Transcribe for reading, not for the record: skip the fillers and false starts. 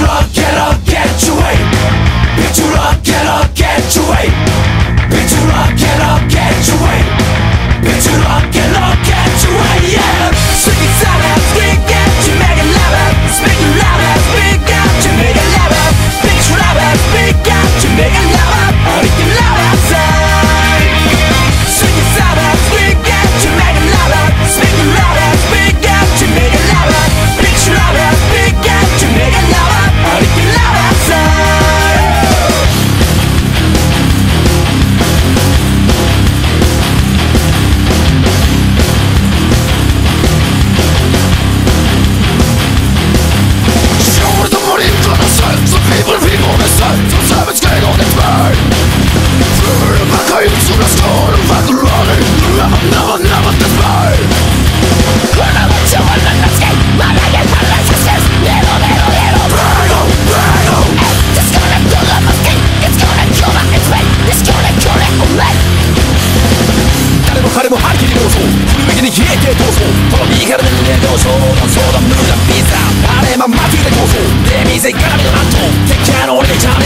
up, get up, get your way. Pick you up, get up, get your way. Pick you up, get up, get your way. Pick you up, get up, get your way, yeah. Speak it louder, speak it, you make it louder. Speak it louder, speak it, you make it louder. Speak it louder, speak it, you make it louder. All you can louder, say. Speak it louder, speak it, you make it louder. Speak it louder, speak it, you make it louder. Speak it louder, speak it, you make it louder. All you can louder, say.彼もはっきり妄想振るべきに消えて逃走この右からで逃げどうしよう相談無駄ピザあれままずいで構想で店絡みのなんと敵キャの俺でちゃん